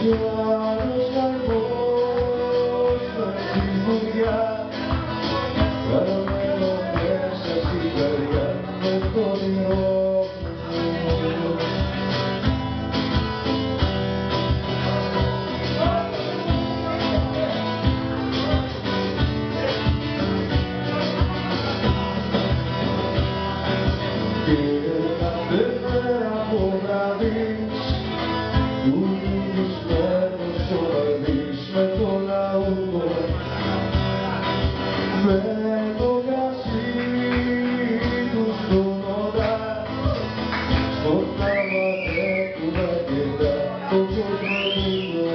άλλος καημός μες στη βουριά, γραμμένο μέσα στην καρδιά με το όνειρό μου. Και κάθε μέρα από βραδείς του βυθισμένος ο βαρδής με το λαούτο, με το κρασί του στρώματα, σκοτάμα έχουν αρκετά το κόσμο τούτο.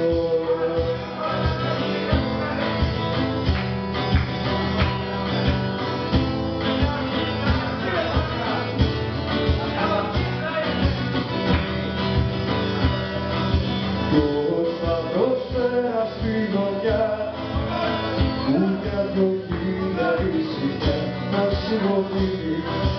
Στη γωνιά που μια γιορτή να ήσυχα να σιγοβεί,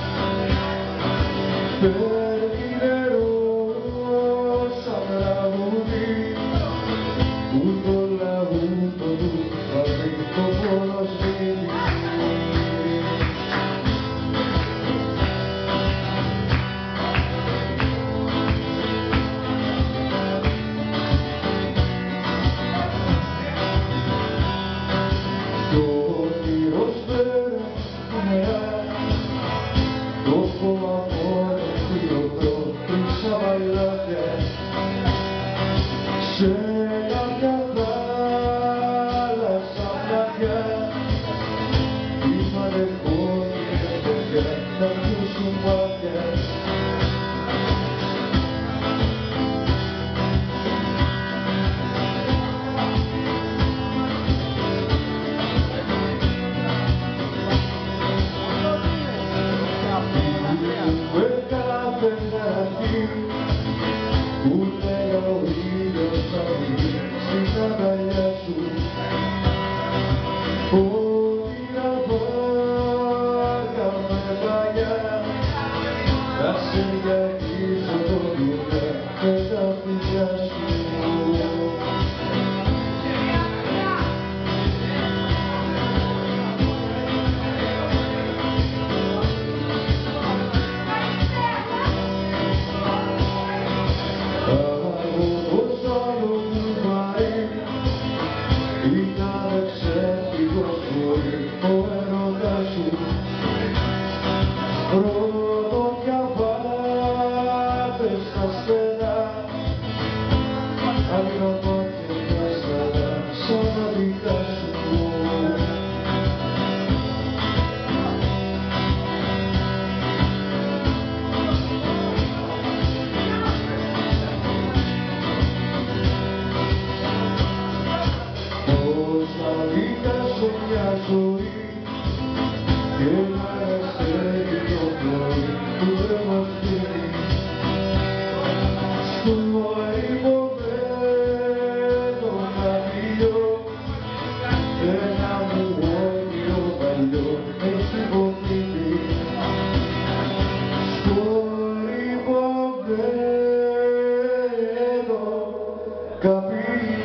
παίρνει νερό σαν τραγούδι που το λαούτο του θα βρει το πόνο σπίτι. Το όνειρος πέρα το κόμμα μόνο φιλωτό τρίξα βαϊλάκια σε κάποια θάλασσα πλατιά, ήρθανε κόκκινα παιδιά να ακούσουν μάτια. Που λέγα ο ήλιος θα βγει στην αγκαλιά σου, ότι να βάγαμε παλιά, θα σε γυαλίσω το δουλειά με τα φιλιά σου. Ήταν εξαιρετικός πολύ ο έρωτας σου, πρωτοδιαβάτες στα στενά, αγρομάτια μια στρατά σαν τα δικά σου. Όσα βγήκα σε μια ζωή και να αστέρι το πρωί που δεν μας δίνει, στο ερημωμένο ναυριό ένα μου όνειρο παλιό έχει υπομείνει, στο ερημωμένο καπί.